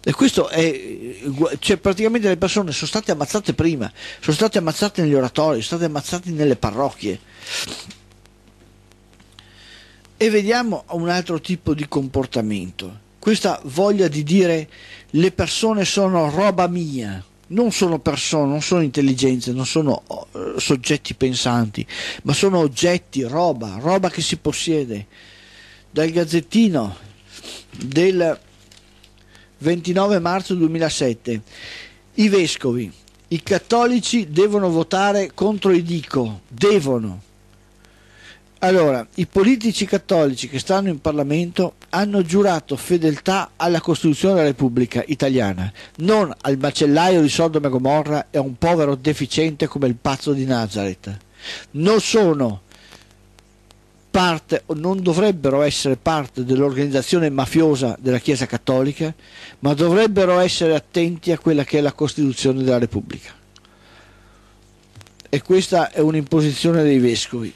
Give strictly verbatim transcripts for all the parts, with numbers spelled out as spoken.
E questo è, cioè praticamente le persone sono state ammazzate prima, sono state ammazzate negli oratori, sono state ammazzate nelle parrocchie. E vediamo un altro tipo di comportamento, questa voglia di dire le persone sono roba mia, non sono persone, non sono intelligenze, non sono uh, soggetti pensanti, ma sono oggetti, roba, roba che si possiede. Dal Gazzettino del ventinove marzo duemilasette, i vescovi, i cattolici devono votare contro i dico, devono. Allora, i politici cattolici che stanno in Parlamento hanno giurato fedeltà alla Costituzione della Repubblica Italiana, non al macellaio di Sodoma e Gomorra e a un povero deficiente come il pazzo di Nazareth. Non sono parte, o non dovrebbero essere parte dell'organizzazione mafiosa della Chiesa Cattolica, ma dovrebbero essere attenti a quella che è la Costituzione della Repubblica. E questa è un'imposizione dei vescovi.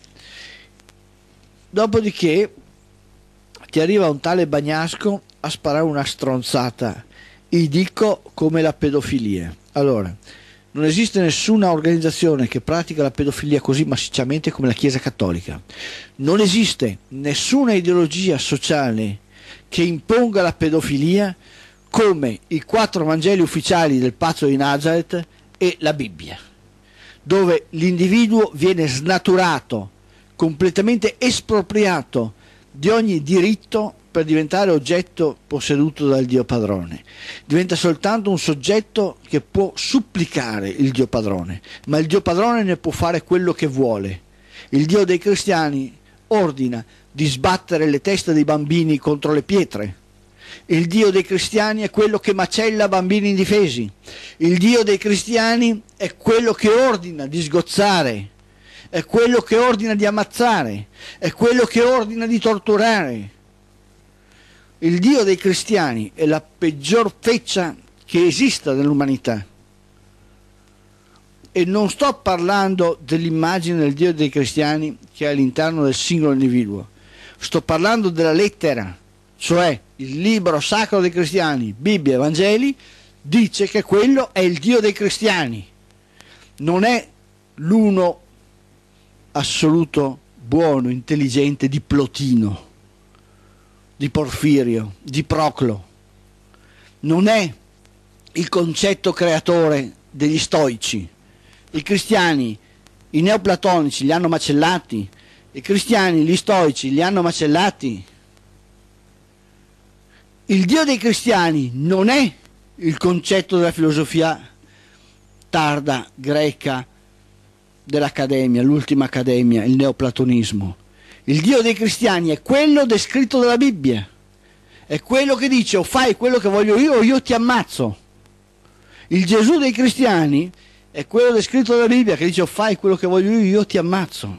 Dopodiché ti arriva un tale Bagnasco a sparare una stronzata, i dico come la pedofilia. Allora, non esiste nessuna organizzazione che pratica la pedofilia così massicciamente come la Chiesa Cattolica. Non esiste nessuna ideologia sociale che imponga la pedofilia come i quattro Vangeli ufficiali del pazzo di Nazareth e la Bibbia, dove l'individuo viene snaturato, completamente espropriato di ogni diritto per diventare oggetto posseduto dal Dio padrone. Diventa soltanto un soggetto che può supplicare il Dio padrone, ma il Dio padrone ne può fare quello che vuole. Il Dio dei cristiani ordina di sbattere le teste dei bambini contro le pietre. Il Dio dei cristiani è quello che macella bambini indifesi. Il Dio dei cristiani è quello che ordina di sgozzare, è quello che ordina di ammazzare, è quello che ordina di torturare. Il Dio dei cristiani è la peggior feccia che esista nell'umanità. E non sto parlando dell'immagine del Dio dei cristiani che è all'interno del singolo individuo, sto parlando della lettera, cioè il libro sacro dei cristiani, Bibbia e Vangeli, dice che quello è il Dio dei cristiani, non è l'uno assoluto buono, intelligente di Plotino, di Porfirio, di Proclo, non è il concetto creatore degli stoici. I cristiani, i neoplatonici li hanno macellati, i cristiani, gli stoici li hanno macellati. Il Dio dei cristiani non è il concetto della filosofia tarda greca dell'Accademia, l'ultima Accademia, il neoplatonismo. Il Dio dei cristiani è quello descritto dalla Bibbia, è quello che dice o fai quello che voglio io o io ti ammazzo. Il Gesù dei cristiani è quello descritto dalla Bibbia che dice o fai quello che voglio io io ti ammazzo.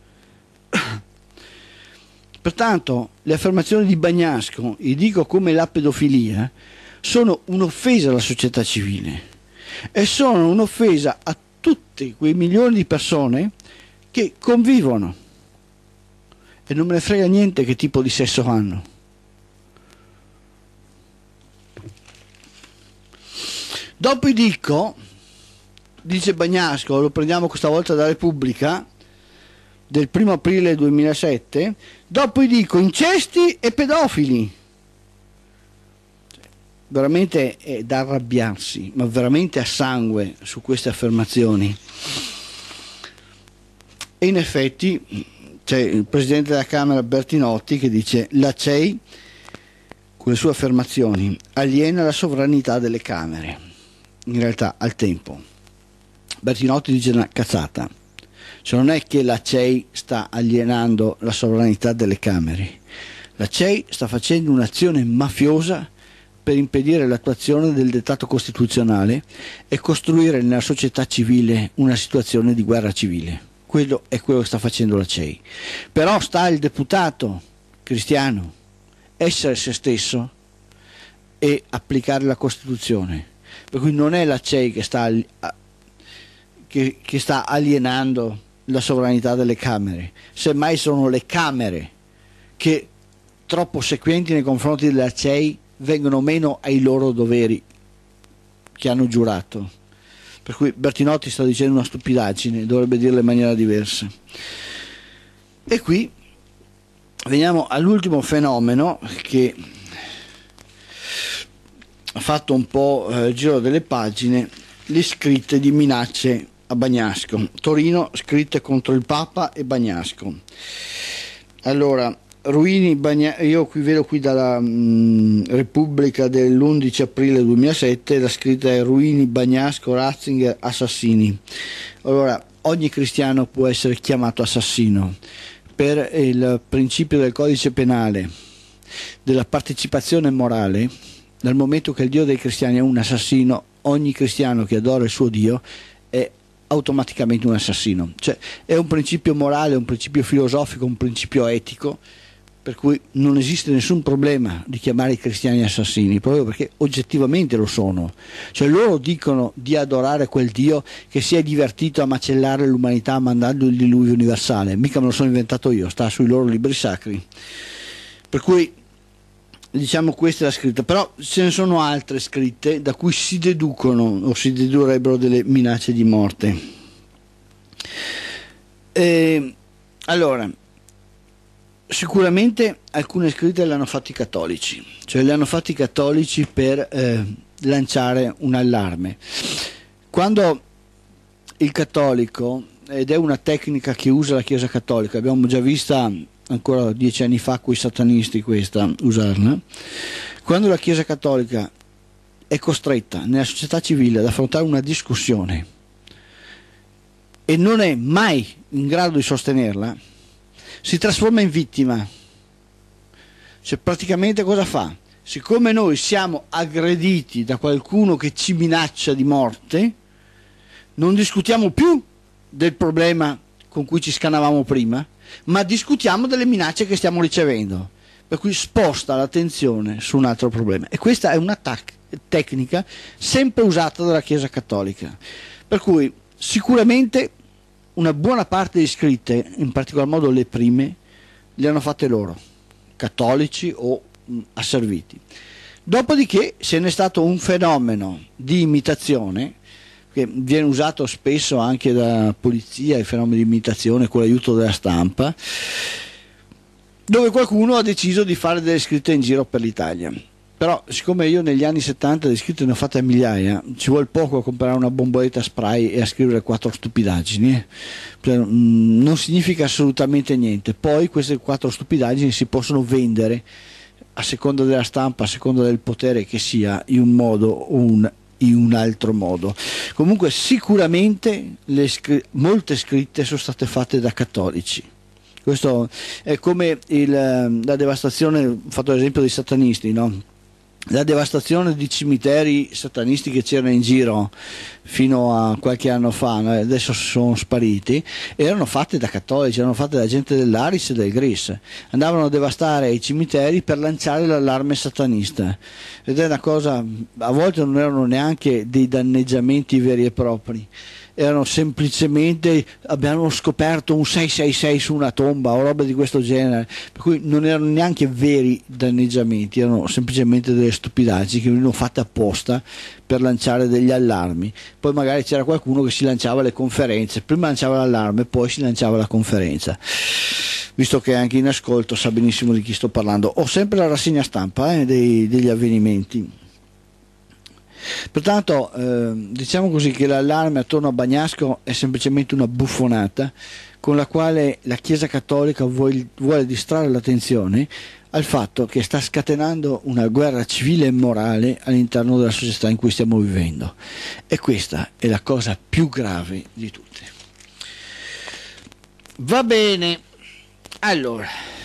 Pertanto le affermazioni di Bagnasco, e dico come la pedofilia, sono un'offesa alla società civile e sono un'offesa a tutti quei milioni di persone che convivono e non me ne frega niente che tipo di sesso hanno. Dopo dico, dice Bagnasco, lo prendiamo questa volta da Repubblica del primo aprile duemilasette, dopo dico incesti e pedofili. Veramente è da arrabbiarsi, ma veramente a sangue su queste affermazioni. E in effetti c'è il presidente della Camera Bertinotti che dice la C E I con le sue affermazioni aliena la sovranità delle Camere. In realtà al tempo Bertinotti dice una cazzata, cioè non è che la C E I sta alienando la sovranità delle Camere, la C E I sta facendo un'azione mafiosa per impedire l'attuazione del dettato costituzionale e costruire nella società civile una situazione di guerra civile. Quello è quello che sta facendo la C E I. Però sta il deputato cristiano essere se stesso e applicare la Costituzione. Per cui non è la C E I che sta, che, che sta alienando la sovranità delle Camere, semmai sono le Camere che, troppo sequenti nei confronti della C E I, vengono meno ai loro doveri che hanno giurato. Per cui Bertinotti sta dicendo una stupidaggine, dovrebbe dirla in maniera diversa. E qui veniamo all'ultimo fenomeno che ha fatto un po' eh, il giro delle pagine, le scritte di minacce a Bagnasco. Torino, scritte contro il Papa e Bagnasco. Allora, Ruini, Bagna... io qui vedo qui dalla mh, Repubblica dell'undici aprile duemilasette, la scritta è Ruini, Bagnasco, Ratzinger, assassini. Allora, ogni cristiano può essere chiamato assassino per il principio del codice penale della partecipazione morale. Dal momento che il Dio dei cristiani è un assassino, ogni cristiano che adora il suo Dio è automaticamente un assassino. Cioè, è un principio morale, un principio filosofico, un principio etico, per cui non esiste nessun problema di chiamare i cristiani assassini, proprio perché oggettivamente lo sono. Cioè, loro dicono di adorare quel Dio che si è divertito a macellare l'umanità mandando il diluvio universale. Mica me lo sono inventato io, sta sui loro libri sacri. Per cui, diciamo, questa è la scritta. Però ce ne sono altre scritte da cui si deducono o si dedurrebbero delle minacce di morte. E, allora, sicuramente alcune scritte le hanno fatte i cattolici, cioè le hanno fatte i cattolici per eh, lanciare un allarme. Quando il cattolico, ed è una tecnica che usa la Chiesa cattolica, abbiamo già vista ancora dieci anni fa coi satanisti questa, usarla, quando la Chiesa cattolica è costretta nella società civile ad affrontare una discussione e non è mai in grado di sostenerla, si trasforma in vittima. Cioè, praticamente cosa fa? Siccome noi siamo aggrediti da qualcuno che ci minaccia di morte, non discutiamo più del problema con cui ci scanavamo prima, ma discutiamo delle minacce che stiamo ricevendo, per cui sposta l'attenzione su un altro problema. E questa è una tac- tecnica sempre usata dalla Chiesa cattolica, per cui sicuramente una buona parte di scritte, in particolar modo le prime, le hanno fatte loro, cattolici o mh, asserviti. Dopodiché se n'è stato un fenomeno di imitazione che viene usato spesso anche da polizia, i fenomeni di imitazione con l'aiuto della stampa, dove qualcuno ha deciso di fare delle scritte in giro per l'Italia. Però siccome io negli anni settanta di scritte ne ho fatte a migliaia, ci vuole poco a comprare una bomboletta spray e a scrivere quattro stupidaggini, eh? Cioè, mh, non significa assolutamente niente. Poi queste quattro stupidaggini si possono vendere a seconda della stampa, a seconda del potere che sia, in un modo o un in un altro modo. Comunque sicuramente le scri- molte scritte sono state fatte da cattolici. Questo è come il, la devastazione, ho fatto l'esempio dei satanisti, no? La devastazione di cimiteri satanisti che c'erano in giro fino a qualche anno fa, no? Adesso sono spariti, erano fatte da cattolici, erano fatte da gente dell'Aris e del Gris, andavano a devastare i cimiteri per lanciare l'allarme satanista, ed è una cosa, a volte non erano neanche dei danneggiamenti veri e propri, erano semplicemente, abbiamo scoperto un sei sei sei su una tomba o roba di questo genere, per cui non erano neanche veri danneggiamenti, erano semplicemente delle stupidaggini che venivano fatte apposta per lanciare degli allarmi. Poi magari c'era qualcuno che si lanciava le conferenze, prima lanciava l'allarme, poi si lanciava la conferenza. Visto che anche in ascolto sa benissimo di chi sto parlando, ho sempre la rassegna stampa eh, dei, degli avvenimenti. Pertanto eh, diciamo così che l'allarme attorno a Bagnasco è semplicemente una buffonata con la quale la Chiesa cattolica vuole, vuole distrarre l'attenzione al fatto che sta scatenando una guerra civile e morale all'interno della società in cui stiamo vivendo, e questa è la cosa più grave di tutte. Va bene, allora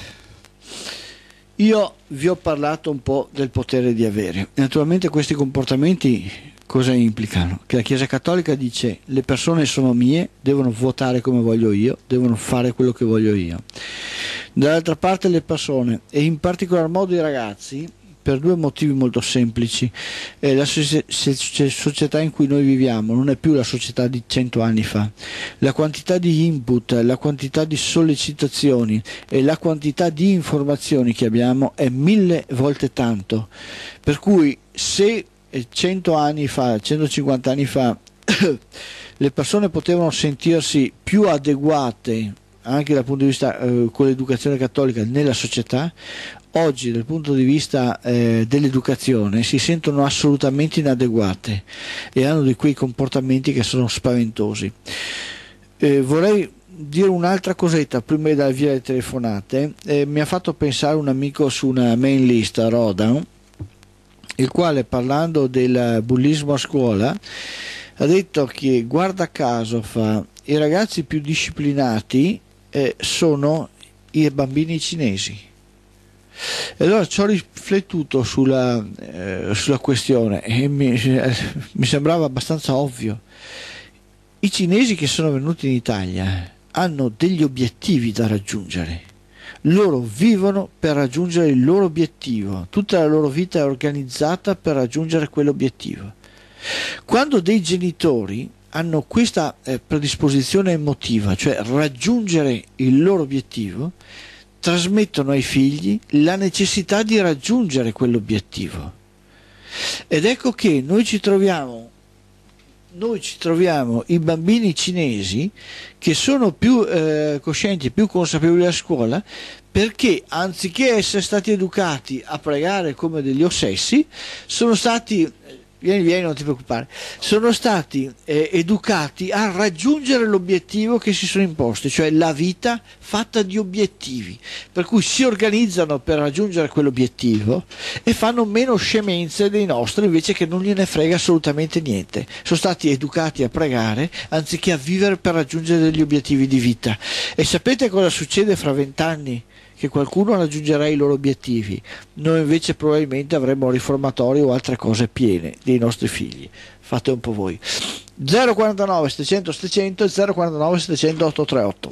io vi ho parlato un po' del potere di avere. Naturalmente questi comportamenti cosa implicano? Che la Chiesa cattolica dice: le persone sono mie, devono votare come voglio io, devono fare quello che voglio io. Dall'altra parte le persone, e in particolar modo i ragazzi, per due motivi molto semplici. Eh, la società in cui noi viviamo non è più la società di cento anni fa. La quantità di input, la quantità di sollecitazioni e la quantità di informazioni che abbiamo è mille volte tanto. Per cui se cento anni fa, centocinquanta anni fa le persone potevano sentirsi più adeguate anche dal punto di vista eh, con l'educazione cattolica nella società, oggi dal punto di vista eh, dell'educazione si sentono assolutamente inadeguate e hanno di quei comportamenti che sono spaventosi. Eh, vorrei dire un'altra cosetta prima di dare via le telefonate. Eh, mi ha fatto pensare un amico su una mail list, Rodan, il quale, parlando del bullismo a scuola, ha detto che, guarda caso, fa, i ragazzi più disciplinati eh, sono i bambini cinesi. E allora ci ho riflettuto sulla, eh, sulla questione e mi, eh, mi sembrava abbastanza ovvio. I cinesi che sono venuti in Italia hanno degli obiettivi da raggiungere. Loro vivono per raggiungere il loro obiettivo, tutta la loro vita è organizzata per raggiungere quell'obiettivo. Quando dei genitori hanno questa eh, predisposizione emotiva, cioè raggiungere il loro obiettivo, trasmettono ai figli la necessità di raggiungere quell'obiettivo. Ed ecco che noi ci troviamo noi ci troviamo i bambini cinesi che sono più eh, coscienti, più consapevoli a scuola, perché anziché essere stati educati a pregare come degli ossessi, sono stati, vieni vieni non ti preoccupare, sono stati eh, educati a raggiungere l'obiettivo che si sono imposti, cioè la vita fatta di obiettivi, per cui si organizzano per raggiungere quell'obiettivo e fanno meno scemenze dei nostri invece che non gliene frega assolutamente niente. Sono stati educati a pregare anziché a vivere per raggiungere degli obiettivi di vita. E sapete cosa succede fra vent'anni? Che qualcuno raggiungerà i loro obiettivi, noi invece probabilmente avremo riformatori o altre cose piene dei nostri figli. Fate un po' voi. Zero quarantanove settecento settecento e zero quarantanove settecento ottocentotrentotto.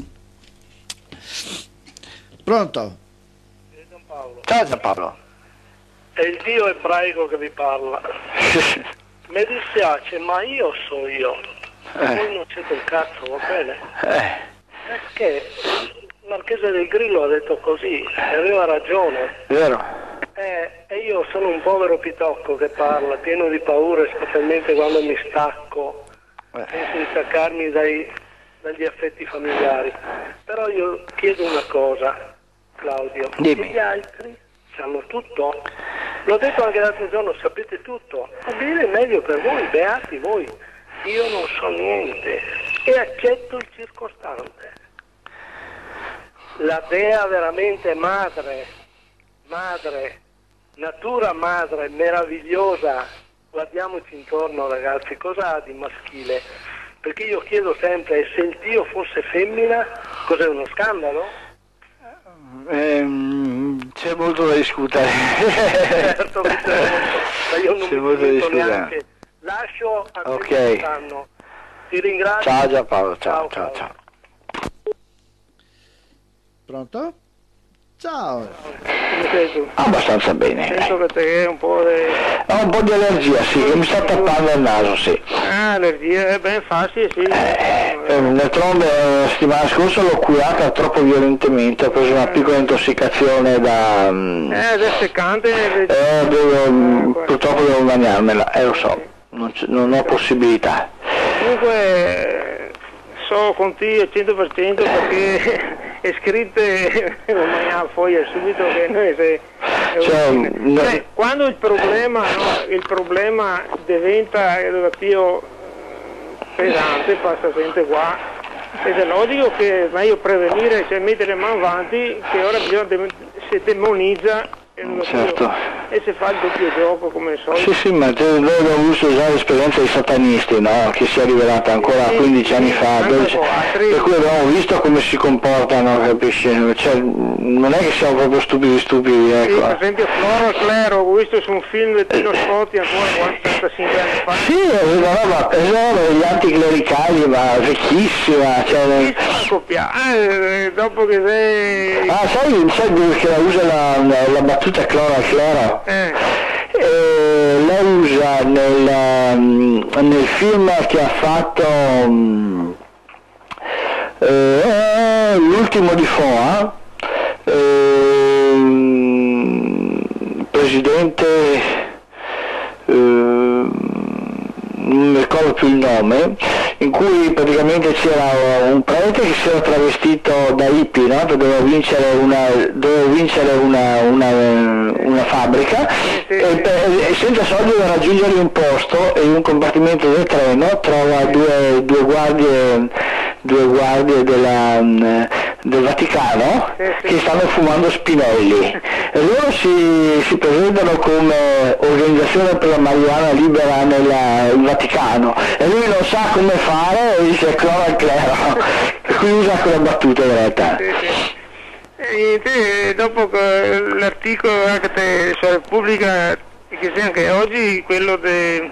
Pronto? Gianpaolo. Ciao Gianpaolo. È il Dio ebraico che vi parla. Mi dispiace, ma io so io. Eh. Voi non siete un cazzo, va bene? Eh. Perché Marchese del Grillo ha detto così, e aveva ragione. Vero? Eh, e io sono un povero pitocco che parla, pieno di paure, specialmente quando mi stacco, Eh. penso di staccarmi dai, dagli affetti familiari. Però io chiedo una cosa, Claudio, Dimmi. e gli altri sanno tutto? L'ho detto anche l'altro giorno, sapete tutto. Va bene, meglio per voi, beati voi. Io non so niente e accetto il circostante. La Dea veramente madre, madre, natura madre, meravigliosa. Guardiamoci intorno, ragazzi, cosa ha di maschile? Perché io chiedo sempre, se il Dio fosse femmina, cos'è uno scandalo? Ehm, c'è molto da discutere. Certo che c'è molto, ma io non c'è mi molto da permetto discutere. neanche. Lascio a Ok. quelli che sanno. Ti ringrazio. Ciao Gianpaolo, ciao, Ciao, ciao, ciao. Pronto? Ciao. Come sei tu? Abbastanza bene. Sento che te hai un po' di... Ho un po' di allergia, sì, che mi sta tappando il naso, sì. Ah, allergia, è ben facile, sì. Eh, d'altronde la settimana scorsa l'ho curata troppo violentemente, ho preso una piccola intossicazione da... Eh, adesso è seccante. Eh, devo, purtroppo devo bagnarmela, eh lo so, non, c- non ho possibilità. Comunque so con te al cento per cento perché è scritte ormai a foglia subito che noi se, Cioè, no- cioè, quando il problema, no, il problema diventa più pesante, passa sempre qua, ed è logico che è meglio prevenire, cioè mettere mano avanti, che ora bisogna dem- si demonizza il Certo. e si fa il doppio gioco come al solito. Sì, sì, ma te, noi abbiamo visto già l'esperienza dei satanisti, no? Che si è rivelata ancora Sì, quindici sì, anni fa, anche dodici, con altri. per cui abbiamo visto come si comportano, capisci? Cioè, non è che siamo proprio stupidi stupidi, Sì, ecco. per esempio Floro Clero, ho visto su un film di Tino Scotti ancora quarantacinque anni fa. Sì, è una roba, è una roba degli anticlericali, ma vecchissima, cioè... Chi sa copiare, dopo che sei... Ah, sai, sai dove che la usa la, la, la battuta è cloro al clero. Eh. E la usa nel, um, nel film che ha fatto um, eh, l'ultimo di Foa, eh, presidente, eh, non mi ricordo più il nome, in cui praticamente c'era un prete che si era travestito da hippie, no? Per doveva vincere una, doveva vincere una, una, una fabbrica e, per, e senza soldi per raggiungere un posto e in un compartimento del treno trova due, due guardie, due guardie della, del Vaticano che stanno fumando spinelli e loro si, si presentano come organizzazione per la marijuana libera nel Vaticano e lui non sa come fare e dice cloro al clero e qui usa quella battuta in realtà. Sì, sì. E te, dopo l'articolo anche sulla Repubblica che c'è anche oggi quello de,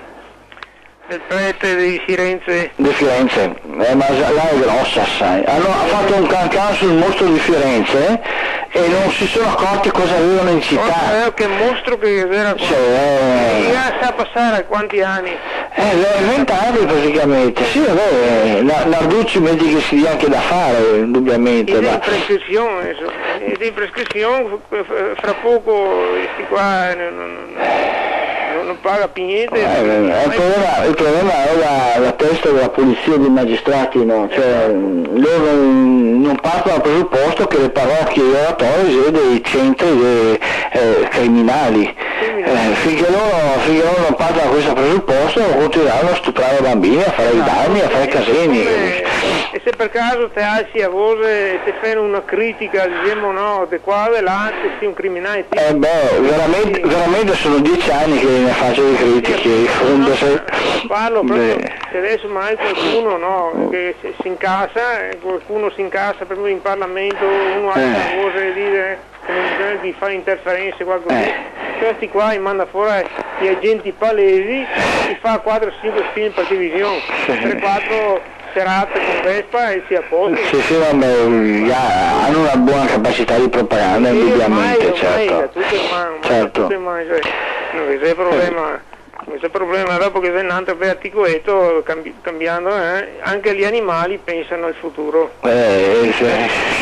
del prete di Firenze. Di Firenze, eh, ma là è grossa, sai. Hanno fatto un cancan sul mostro di Firenze e non si sono accorti cosa avevano in città. Oh, che mostro che era qua. Sì, eh, sa passare a quanti anni? Eh, vent'anni praticamente, sì, vabbè, Narducci metti che si dia anche da fare, indubbiamente. Ed è ma... in prescrizione, ed è in prescrizione, fra poco questi qua non, non, non, non paga più niente. Eh, il, problema, il problema è la, la testa della polizia e dei magistrati, no? Cioè, loro non partono dal presupposto che le parrocchie e oratorie sono dei centri dei, eh, criminali. Eh, finché, loro, finché loro non partono da questo presupposto continueranno a stuprare bambini, a fare i danni, a fare casini. E se per caso te alzi a voce e ti fanno una critica, diciamo no, di qua e là, te sei un criminale. Eh beh, veramente, veramente sono dieci anni che ne faccio di critiche. No, se... Parlo proprio, se adesso mai qualcuno no, che si incassa, qualcuno si incassa per in Parlamento, uno alza la voce e dice che non bisogna di fare interferenze, qualcosa. Eh. Questi qua manda fuori gli agenti palesi, si fa quattro cinque film per televisione, tre quattro serate con Vespa e si a posto. Sì, sì, vabbè, hanno una buona capacità di propaganda, sì, indubbiamente, ormai, certo. Ormai, tutte man, certo. Tutte man, cioè, non c'è problema. Questo problema dopo che sei nato per articoletto cambi, cambiando eh, anche gli animali pensano al futuro. Eh, sì.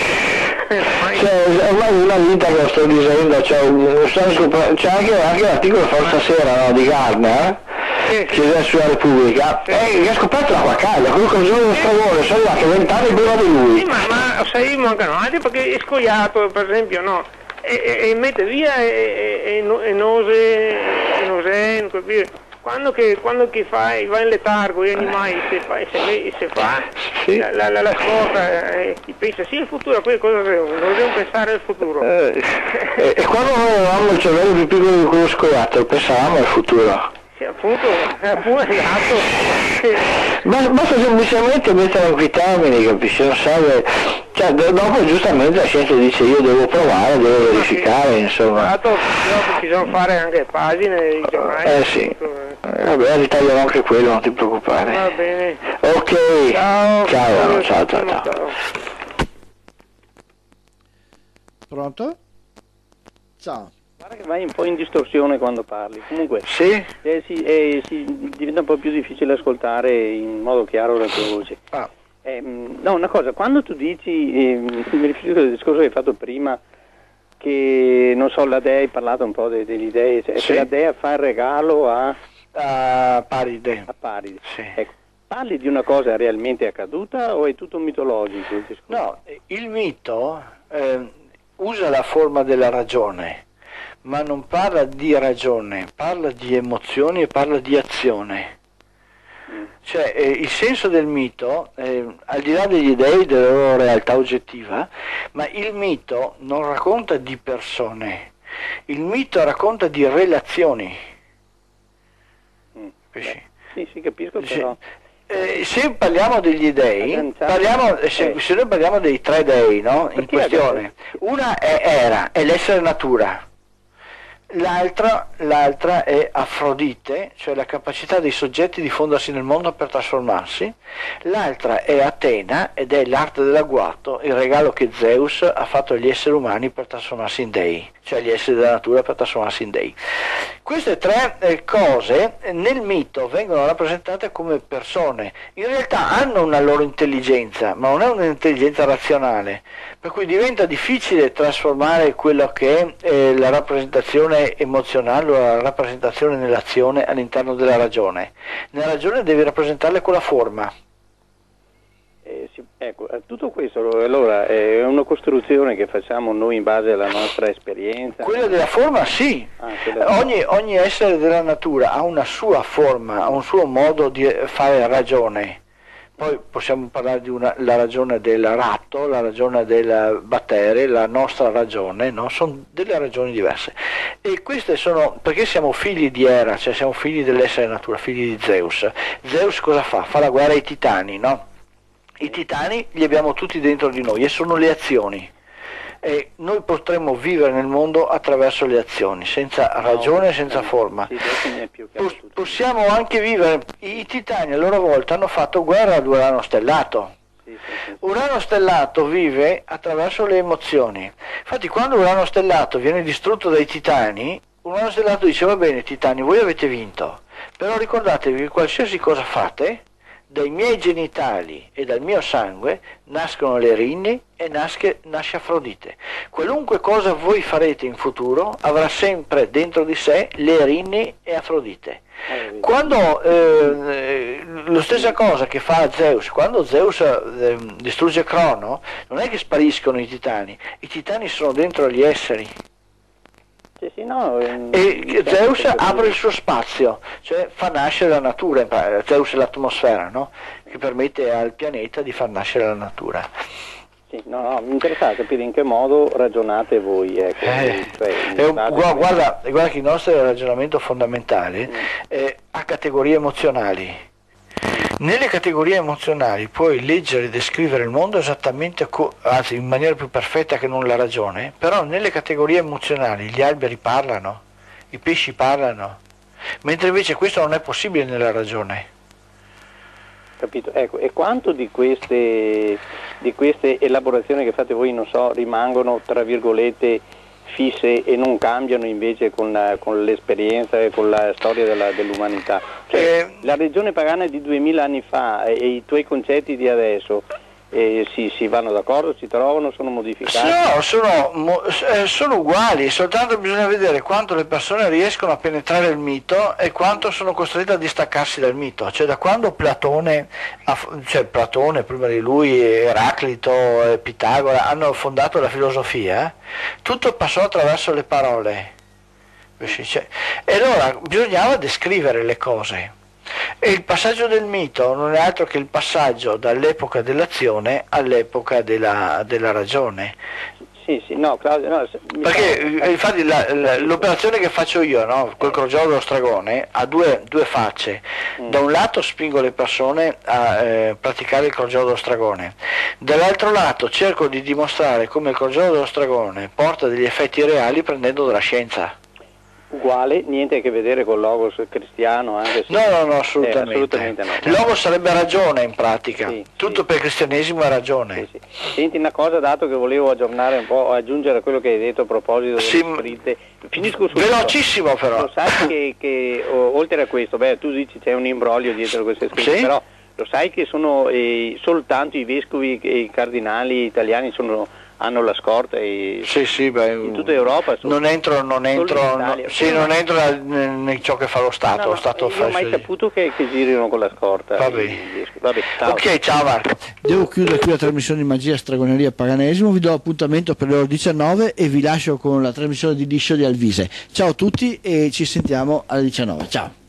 Cioè, ormai una vita che lo sto dicendo, cioè, c'è anche, anche l'articolo forza sera no, di Gardner eh, che è sulla Repubblica sì. eh, che ha scoperto la quaccaia, quello che bisogna del favore, sono là che vent'anni prima di lui. Sì, ma, ma sai, mancano altri perché è scoiato per esempio no e, e, e mette via e, e, e nose e nose quando che, quando che fai, va in letargo gli animali se fa, se, se fa sì. la, la, la, la scorta eh, pensa sì il futuro, poi cosa devono? Non devono pensare al futuro eh, e, e quando noi avevamo il cervello più piccolo di quello scoiato pensavamo al futuro. Sì, appunto, appunto Ma basta semplicemente mettere in quei termini, capisci? Non serve. Cioè, dopo giustamente la scienza dice io devo provare, devo verificare, sì. Insomma. Dopo bisogna fare anche pagine di giornali. Eh sì. Eh, vabbè, ritaglierò anche quello, non ti preoccupare. Va bene. Ok. Ciao. Ciao, ciao, ciao, ciao. ciao. Pronto? Ciao. Guarda che vai un po' in distorsione quando parli, comunque sì? eh, sì, eh, sì, diventa un po' più difficile ascoltare in modo chiaro la tua voce. Ah. Eh, no, una cosa, quando tu dici, eh, mi riferisco al discorso che hai fatto prima, che non so, la Dea, hai parlato un po' de, degli dei, cioè, sì. La Dea fa il regalo a, a Paride. A Paride. Sì. Ecco, parli di una cosa realmente accaduta o è tutto mitologico il discorso? No, il mito eh, usa la forma della ragione, ma non parla di ragione, parla di emozioni e parla di azione. Mm. Cioè eh, il senso del mito, eh, al di là degli dei, della loro realtà oggettiva, ma il mito non racconta di persone, il mito racconta di relazioni. Mm. Beh, sì, sì, capisco però. Eh, se parliamo degli dei, parliamo, se, se noi parliamo dei tre dei, no? In questione, una è era, è l'essere natura. L'altra, l'altra è Afrodite, cioè la capacità dei soggetti di fondersi nel mondo per trasformarsi. L'altra è Atena ed è l'arte dell'agguato, il regalo che Zeus ha fatto agli esseri umani per trasformarsi in dei, cioè agli esseri della natura per trasformarsi in dei. Queste tre eh, cose nel mito vengono rappresentate come persone, in realtà hanno una loro intelligenza, ma non è un'intelligenza razionale, per cui diventa difficile trasformare quello che è eh, la rappresentazione emozionale o la rappresentazione nell'azione all'interno della ragione. Nella ragione devi rappresentarle con la forma. Eh, sì, ecco, tutto questo allora è una costruzione che facciamo noi in base alla nostra esperienza. Quella della forma sì, ah, della... Ogni, ogni essere della natura ha una sua forma, ha un suo modo di fare ragione. Poi possiamo parlare di una, la ragione del ratto, la ragione del battere, la nostra ragione, no? Sono delle ragioni diverse. E queste sono, perché siamo figli di Era, cioè siamo figli dell'essere natura, figli di Zeus. Zeus cosa fa? Fa la guerra ai titani, no? I titani li abbiamo tutti dentro di noi e sono le azioni. E noi potremmo vivere nel mondo attraverso le azioni, senza ragione, senza forma. Possiamo anche vivere, i titani a loro volta hanno fatto guerra ad Urano stellato. Urano stellato vive attraverso le emozioni. Infatti quando Urano stellato viene distrutto dai titani, Urano stellato dice: va bene titani, voi avete vinto, però ricordatevi che qualsiasi cosa fate, dai miei genitali e dal mio sangue nascono le rinni e nasce, nasce Afrodite. Qualunque cosa voi farete in futuro avrà sempre dentro di sé le rinni e Afrodite. Quando eh, lo stessa cosa che fa Zeus, quando Zeus eh, distrugge Crono, non è che spariscono i titani, i titani sono dentro gli esseri. Sì, sì, no, e Zeus apre il suo spazio, cioè fa nascere la natura. Zeus è l'atmosfera, no? Che permette al pianeta di far nascere la natura. Sì, no, no, mi interessa capire in che modo ragionate voi. Ecco, eh, cioè, è un, guarda, guarda, guarda che il nostro ragionamento fondamentale mm. è a categorie emozionali. Nelle categorie emozionali puoi leggere e descrivere il mondo esattamente, anzi in maniera più perfetta che non la ragione, però nelle categorie emozionali gli alberi parlano, i pesci parlano, mentre invece questo non è possibile nella ragione. Capito, ecco, e quanto di queste, di queste elaborazioni che fate voi, non so, rimangono tra virgolette fisse e non cambiano invece con, la, con l'esperienza e con la storia della, dell'umanità? Cioè, eh, la religione pagana di duemila anni fa e, e i tuoi concetti di adesso eh, si, si vanno d'accordo, si trovano, sono modificati? No, sono, eh, sono uguali, soltanto bisogna vedere quanto le persone riescono a penetrare il mito e quanto sono costrette a distaccarsi dal mito. Cioè da quando Platone, cioè Platone prima di lui, Eraclito, Pitagora hanno fondato la filosofia, tutto passò attraverso le parole. E allora bisognava descrivere le cose. E il passaggio del mito non è altro che il passaggio dall'epoca dell'azione all'epoca della, della ragione. Sì, sì, no, Claudio, no, perché fa... infatti la, la, l'operazione che faccio io, no, col crogiolo dello stragone, ha due, due facce. Mm. Da un lato spingo le persone a eh, praticare il crogiolo dello stragone, dall'altro lato cerco di dimostrare come il crogiolo dello stragone porta degli effetti reali prendendo dalla scienza. Uguale, niente a che vedere con Logos cristiano, anche se... No, no, no, assolutamente. Eh, assolutamente no. Logos sarebbe ragione in pratica, sì, tutto sì. Per il cristianesimo è ragione. Sì, sì. Senti una cosa, dato che volevo aggiornare un po', aggiungere a quello che hai detto a proposito delle sì, scritte. Finisco subito. Velocissimo però. Lo sai che, che oh, oltre a questo, beh, tu dici c'è un imbroglio dietro queste scritte, sì? Però lo sai che sono eh, soltanto i vescovi e i cardinali italiani sono... hanno la scorta e sì, sì, beh, in tutta Europa non entro non entro no, sì, non entro in ciò che fa lo Stato, no, no, lo Stato io fa, ho mai sì. saputo che, che girino con la scorta. Vabbè. Vabbè, ciao. Ok, ciao Marco. Devo chiudere qui la trasmissione di Magia, Stregoneria e Paganesimo, vi do appuntamento per le ore diciannove e vi lascio con la trasmissione di Liscio di Alvise. Ciao a tutti e ci sentiamo alle diciannove, ciao.